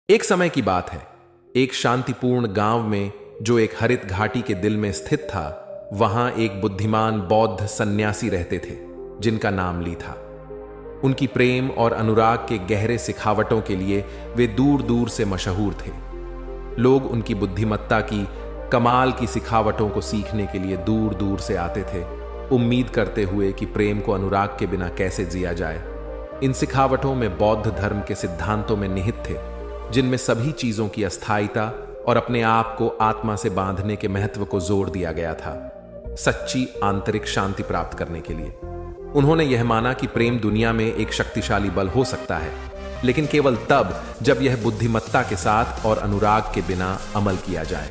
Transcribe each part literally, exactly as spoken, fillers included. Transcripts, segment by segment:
एक समय की बात है। एक शांतिपूर्ण गांव में, जो एक हरित घाटी के दिल में स्थित था, वहां एक बुद्धिमान बौद्ध सन्यासी रहते थे जिनका नाम ली था। उनकी प्रेम और अनुराग के गहरे सिखावटों के लिए वे दूर दूर से मशहूर थे। लोग उनकी बुद्धिमत्ता की कमाल की सिखावटों को सीखने के लिए दूर दूर से आते थे, उम्मीद करते हुए कि प्रेम को अनुराग के बिना कैसे जिया जाए। इन सिखावटों में बौद्ध धर्म के सिद्धांतों में निहित थे, जिनमें सभी चीजों की अस्थायीता और अपने आप को आत्मा से बांधने के महत्व को जोर दिया गया था, सच्ची आंतरिक शांति प्राप्त करने के लिए। उन्होंने यह माना कि प्रेम दुनिया में एक शक्तिशाली बल हो सकता है, लेकिन केवल तब जब यह बुद्धिमत्ता के साथ और अनुराग के बिना अमल किया जाए।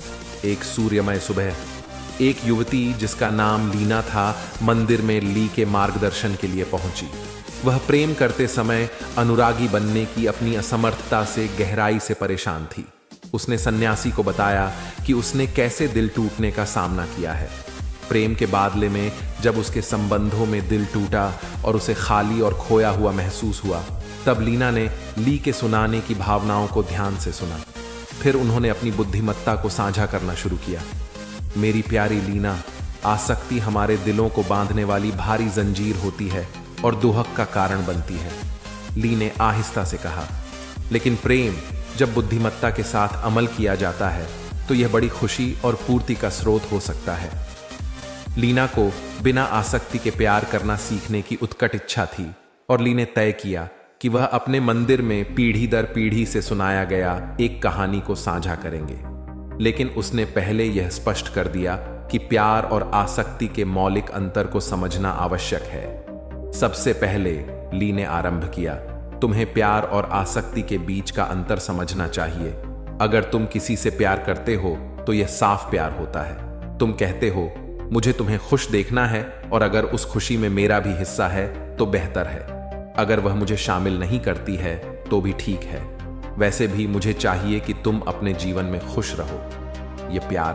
एक सूर्यमय सुबह, एक युवती जिसका नाम लीना था, मंदिर में ली के मार्गदर्शन के लिए पहुंची। वह प्रेम करते समय अनुरागी बनने की अपनी असमर्थता से गहराई से परेशान थी। उसने सन्यासी को बताया कि उसने कैसे दिल टूटने का सामना किया है। प्रेम के बादले में जब उसके संबंधों में दिल टूटा और उसे खाली और खोया हुआ महसूस हुआ, तब लीना ने ली के सुनाने की भावनाओं को ध्यान से सुना। फिर उन्होंने अपनी बुद्धिमत्ता को साझा करना शुरू किया। मेरी प्यारी लीना, आसक्ति हमारे दिलों को बांधने वाली भारी जंजीर होती है और दुहक का कारण बनती है, ली ने आहिस्ता से कहा। लेकिन प्रेम जब बुद्धिमत्ता के साथ अमल किया जाता है तो यह बड़ी खुशी और पूर्ति का स्रोत हो सकता है। लीना को बिना आसक्ति के प्यार करना सीखने की उत्कट इच्छा थी और ली ने तय किया कि वह अपने मंदिर में पीढ़ी दर पीढ़ी से सुनाया गया एक कहानी को साझा करेंगे। लेकिन उसने पहले यह स्पष्ट कर दिया कि प्यार और आसक्ति के मौलिक अंतर को समझना आवश्यक है। सबसे पहले ली ने आरंभ किया, तुम्हें प्यार और आसक्ति के बीच का अंतर समझना चाहिए। अगर तुम किसी से प्यार करते हो तो यह साफ प्यार होता है। तुम कहते हो, मुझे तुम्हें खुश देखना है, और अगर उस खुशी में मेरा भी हिस्सा है तो बेहतर है। अगर वह मुझे शामिल नहीं करती है तो भी ठीक है। वैसे भी मुझे चाहिए कि तुम अपने जीवन में खुश रहो। यह प्यार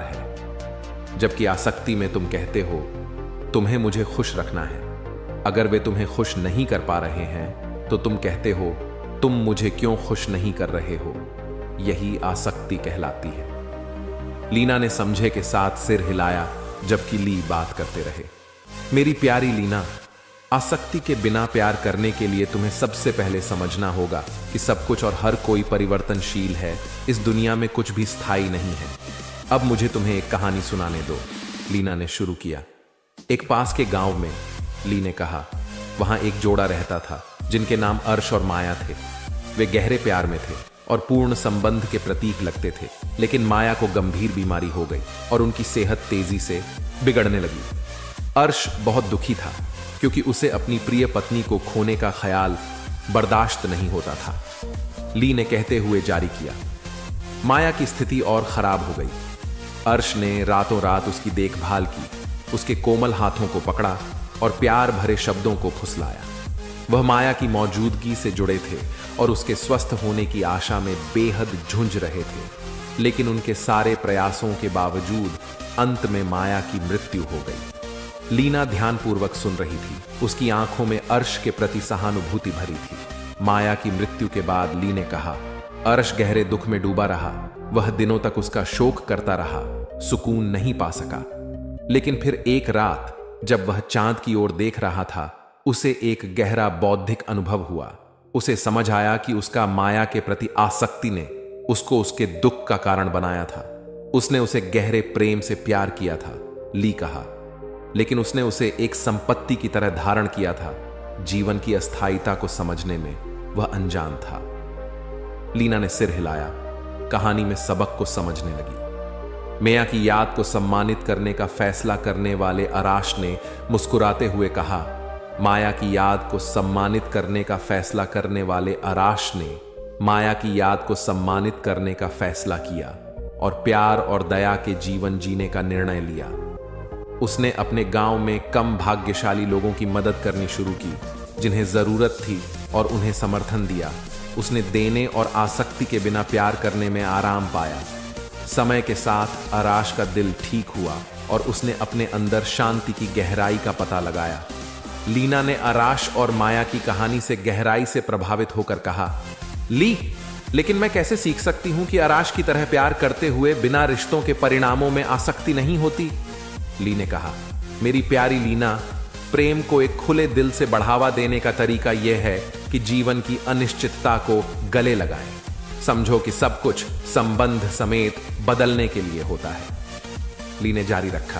है। जबकि आसक्ति में तुम कहते हो, तुम्हें मुझे खुश रखना है। अगर वे तुम्हें खुश नहीं कर पा रहे हैं तो तुम कहते हो, तुम मुझे क्यों खुश नहीं कर रहे हो। यही आसक्ति कहलाती है। लीना ने समझे के साथ सिर हिलाया, जबकि ली बात करते रहे। मेरी प्यारी लीना, आसक्ति के बिना प्यार करने के लिए तुम्हें सबसे पहले समझना होगा कि सब कुछ और हर कोई परिवर्तनशील है। इस दुनिया में कुछ भी स्थायी नहीं है। अब मुझे तुम्हें एक कहानी सुनाने दो, लीना ने शुरू किया। एक पास के गांव में, ली ने कहा, वहां एक जोड़ा रहता था जिनके नाम अर्श और माया थे। वे गहरे प्यार में थे और पूर्ण संबंध के प्रतीक लगते थे। लेकिन माया को गंभीर बीमारी हो गई और उनकी सेहत तेजी से बिगड़ने लगी। अर्श बहुत दुखी था क्योंकि उसे अपनी प्रिय पत्नी को खोने का ख्याल बर्दाश्त नहीं होता था। ली ने कहते हुए जारी किया, माया की स्थिति और खराब हो गई। अर्श ने रातों रात उसकी देखभाल की, उसके कोमल हाथों को पकड़ा और प्यार भरे शब्दों को फुसलाया। वह माया की मौजूदगी से जुड़े थे और उसके स्वस्थ होने की आशा में बेहद झुंझ रहे थे। लेकिन उनके सारे प्रयासों के बावजूद अंत में माया की मृत्यु हो गई। लीना ध्यानपूर्वक सुन रही थी। उसकी आंखों में अर्श के प्रति सहानुभूति भरी थी। माया की मृत्यु के बाद ली ने कहा, अर्श गहरे दुख में डूबा रहा। वह दिनों तक उसका शोक करता रहा, सुकून नहीं पा सका। लेकिन फिर एक रात जब वह चांद की ओर देख रहा था, उसे एक गहरा बौद्धिक अनुभव हुआ। उसे समझ आया कि उसका माया के प्रति आसक्ति ने उसको उसके दुख का कारण बनाया था। उसने उसे गहरे प्रेम से प्यार किया था, ली कहा, लेकिन उसने उसे एक संपत्ति की तरह धारण किया था। जीवन की अस्थायीता को समझने में वह अनजान था। लीना ने सिर हिलाया, कहानी में सबक को समझने लगी। माया की याद को सम्मानित करने का फैसला करने वाले अराश ने मुस्कुराते हुए कहा, माया की याद को सम्मानित करने का फैसला करने वाले अराश ने माया की याद को सम्मानित करने का फैसला किया और प्यार और दया के जीवन जीने का निर्णय लिया। उसने अपने गांव में कम भाग्यशाली लोगों की मदद करनी शुरू की, जिन्हें जरूरत थी, और उन्हें समर्थन दिया। उसने देने और आसक्ति के बिना प्यार करने में आराम पाया। समय के साथ अराश का दिल ठीक हुआ और उसने अपने अंदर शांति की गहराई का पता लगाया। लीना ने अराश और माया की कहानी से गहराई से प्रभावित होकर कहा, ली, लेकिन मैं कैसे सीख सकती हूं कि आराश की तरह प्यार करते हुए बिना रिश्तों के परिणामों में आसक्ति नहीं होती? ली ने कहा, मेरी प्यारी लीना, प्रेम को एक खुले दिल से बढ़ावा देने का तरीका यह है कि जीवन की अनिश्चितता को गले लगाएं। समझो कि सब कुछ संबंध समेत बदलने के लिए होता है। ली ने जारी रखा,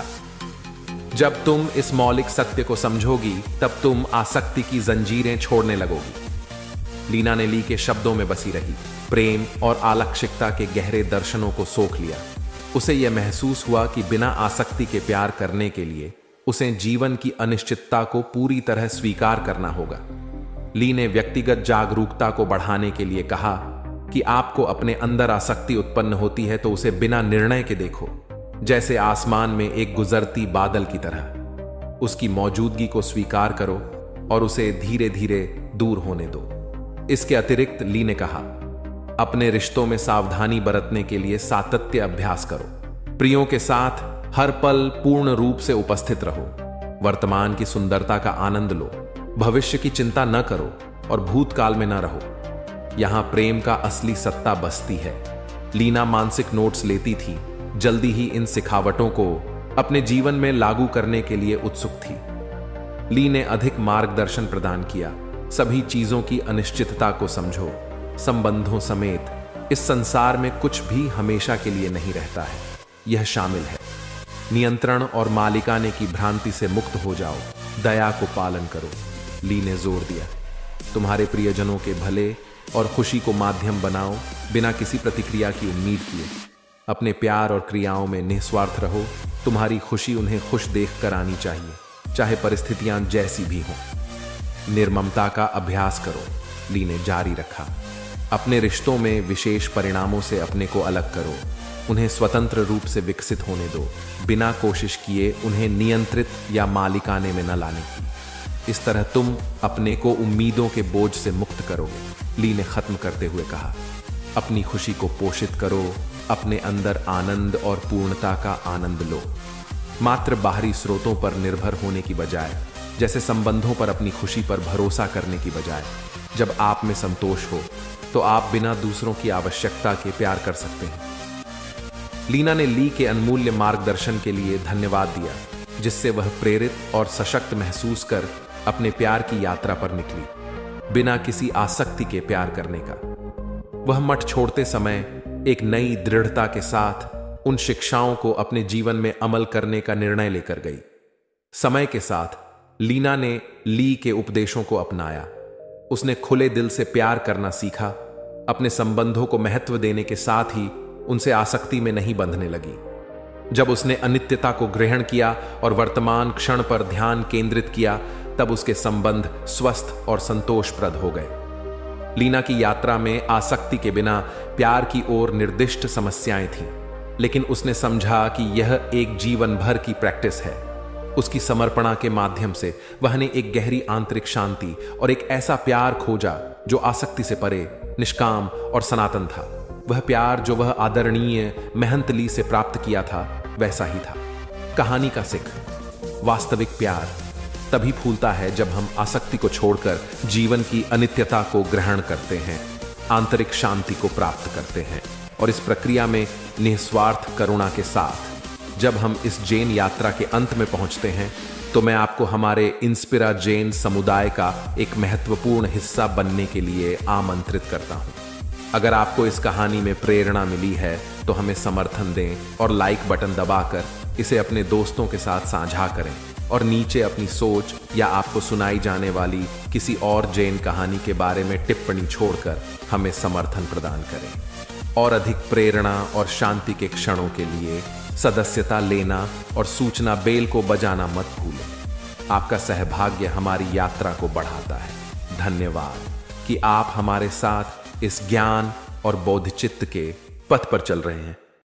जब तुम इस मौलिक सत्य को समझोगी तब तुम आसक्ति की जंजीरें छोड़ने लगोगी। लीना ने ली के शब्दों में बसी रही, प्रेम और आलक्षिकता के गहरे दर्शनों को सोख लिया। उसे यह महसूस हुआ कि बिना आसक्ति के प्यार करने के लिए उसे जीवन की अनिश्चितता को पूरी तरह स्वीकार करना होगा। ली ने व्यक्तिगत जागरूकता को बढ़ाने के लिए कहा कि आपको अपने अंदर आसक्ति उत्पन्न होती है तो उसे बिना निर्णय के देखो, जैसे आसमान में एक गुजरती बादल की तरह। उसकी मौजूदगी को स्वीकार करो और उसे धीरे धीरे दूर होने दो। इसके अतिरिक्त ली ने कहा, अपने रिश्तों में सावधानी बरतने के लिए सातत्य अभ्यास करो। प्रियों के साथ हर पल पूर्ण रूप से उपस्थित रहो। वर्तमान की सुंदरता का आनंद लो। भविष्य की चिंता न करो और भूतकाल में न रहो। यहां प्रेम का असली सत्ता बसती है। लीना मानसिक नोट्स लेती थी, जल्दी ही इन सिखावटों को अपने जीवन में लागू करने के लिए उत्सुक थी। ली ने अधिक मार्गदर्शन प्रदान किया। सभी चीजों की अनिश्चितता को समझो। संबंधों समेत इस संसार में कुछ भी हमेशा के लिए नहीं रहता है, यह शामिल है। नियंत्रण और मालिकाने की भ्रांति से मुक्त हो जाओ। दया को पालन करो। ली ने जोर दिया, तुम्हारे प्रियजनों के भले और खुशी को माध्यम बनाओ, बिना किसी प्रतिक्रिया की उम्मीद किए। अपने प्यार और क्रियाओं में निस्वार्थ रहो। तुम्हारी खुशी उन्हें खुश देख कर आनी चाहिए, चाहे परिस्थितियां जैसी भी हों। निर्ममता का अभ्यास करो। ली ने जारी रखा, अपने रिश्तों में विशेष परिणामों से अपने को अलग करो। उन्हें स्वतंत्र रूप से विकसित होने दो, बिना कोशिश किए उन्हें नियंत्रित या मालिकाने में न लाने की। इस तरह तुम अपने को उम्मीदों के बोझ से मुक्त करोगे। ली ने खत्म करते हुए कहा, अपनी खुशी को पोषित करो। अपने अंदर आनंद और पूर्णता का आनंद लो। मात्र बाहरी स्रोतों पर निर्भर होने की बजाय, जैसे संबंधों पर अपनी खुशी पर भरोसा करने की बजाय, जब आप में संतोष हो तो आप बिना दूसरों की आवश्यकता के प्यार कर सकते हैं। लीना ने ली के अनमूल्य मार्गदर्शन के लिए धन्यवाद दिया, जिससे वह प्रेरित और सशक्त महसूस कर अपने प्यार की यात्रा पर निकली, बिना किसी आसक्ति के प्यार करने का। वह मठ छोड़ते समय एक नई दृढ़ता के साथ उन शिक्षाओं को अपने जीवन में अमल करने का निर्णय लेकर गई। समय के साथ लीना ने ली के उपदेशों को अपनाया। उसने खुले दिल से प्यार करना सीखा, अपने संबंधों को महत्व देने के साथ ही उनसे आसक्ति में नहीं बंधने लगी। जब उसने अनित्यता को ग्रहण किया और वर्तमान क्षण पर ध्यान केंद्रित किया, तब उसके संबंध स्वस्थ और संतोषप्रद हो गए। लीना की यात्रा में आसक्ति के बिना प्यार की ओर निर्दिष्ट समस्याएं थीं, लेकिन उसने समझा कि यह एक जीवन भर की प्रैक्टिस है। उसकी समर्पणा के माध्यम से वह ने एक गहरी आंतरिक शांति और एक ऐसा प्यार खोजा जो आसक्ति से परे, निष्काम और सनातन था। वह प्यार जो वह आदरणीय मेहंतली से प्राप्त किया था, वैसा ही था। कहानी का सिख, वास्तविक प्यार तभी फूलता है जब हम आसक्ति को छोड़कर जीवन की अनित्यता को ग्रहण करते हैं, आंतरिक शांति को प्राप्त करते हैं, और इस प्रक्रिया में निस्वार्थ करुणा के साथ जब हम इस जैन यात्रा के अंत में पहुंचते हैं, तो मैं आपको हमारे इंस्पिरा जैन समुदाय का एक महत्वपूर्ण हिस्सा बनने के लिए आमंत्रित करता हूं। अगर आपको इस कहानी में प्रेरणा मिली है तो हमें समर्थन दें और लाइक बटन दबाकर इसे अपने दोस्तों के साथ साझा करें, और नीचे अपनी सोच या आपको सुनाई जाने वाली किसी और जैन कहानी के बारे में टिप्पणी छोड़कर हमें समर्थन प्रदान करें। और अधिक प्रेरणा और शांति के क्षणों के लिए सदस्यता लेना और सूचना बेल को बजाना मत भूलें। आपका सहभाग्य हमारी यात्रा को बढ़ाता है। धन्यवाद कि आप हमारे साथ इस ज्ञान और बोधचित्त के पथ पर चल रहे हैं।